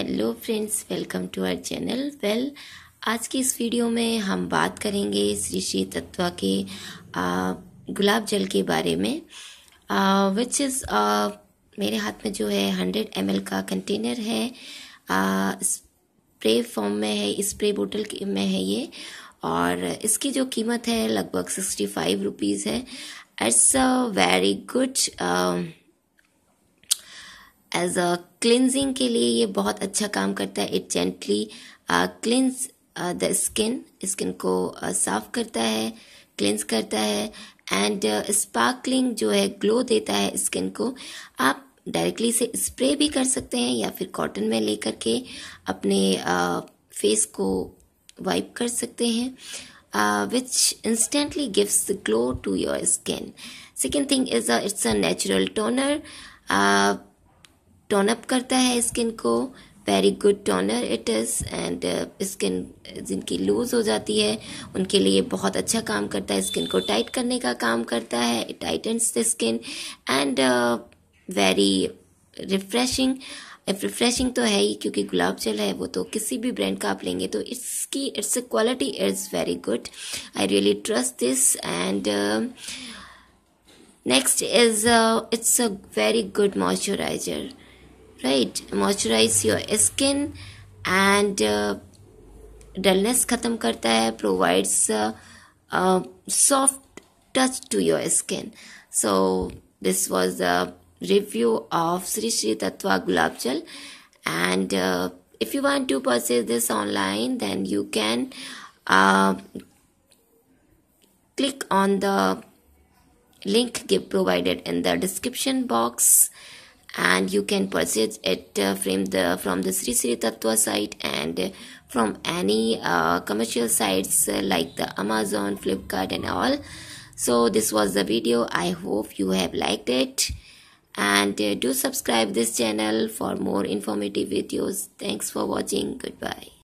Hello friends, welcome to our channel. आज की इस वीडियो में हम बात करेंगे श्री श्री तत्वा के गुलाब जल के बारे में, विच इज़ मेरे हाथ में जो है 100 ml का कंटेनर है। स्प्रे फॉर्म में है, स्प्रे बोतल में है ये, और इसकी जो कीमत है लगभग 65 रुपीज़ है। It's a very good as a cleansing के लिए ये बहुत अच्छा काम करता है। It gently cleans the skin को साफ करता है, क्लिन्स करता है, एंड स्पार्कलिंग जो है ग्लो देता है स्किन को। आप डायरेक्टली से स्प्रे भी कर सकते हैं या फिर कॉटन में लेकर के अपने फेस को वाइप कर सकते हैं, which instantly gives the glow to your skin. Second thing is it's a natural toner. Tone up करता है स्किन को, very good toner it is. And skin जिनकी लूज हो जाती है उनके लिए बहुत अच्छा काम करता है, स्किन को टाइट करने का काम करता है। It tightens the skin and very refreshing तो है ही, क्योंकि गुलाब जल है वो तो किसी भी ब्रांड का आप लेंगे तो it's quality is very good. I really trust this. And next is it's a very good moisturizer, right? Moisturize your skin and dullness खत्म करता है, provides soft touch to your skin. So this was the review of Sri Sri Tatva Gulab Jal, and if you want to purchase this online, then you can click on the link provided in the description box, and you can purchase it from the Sri Sri Tatva site and from any commercial sites like the Amazon, Flipkart and all. So this was the video. I hope you have liked it, and do subscribe this channel for more informative videos. Thanks for watching. Goodbye.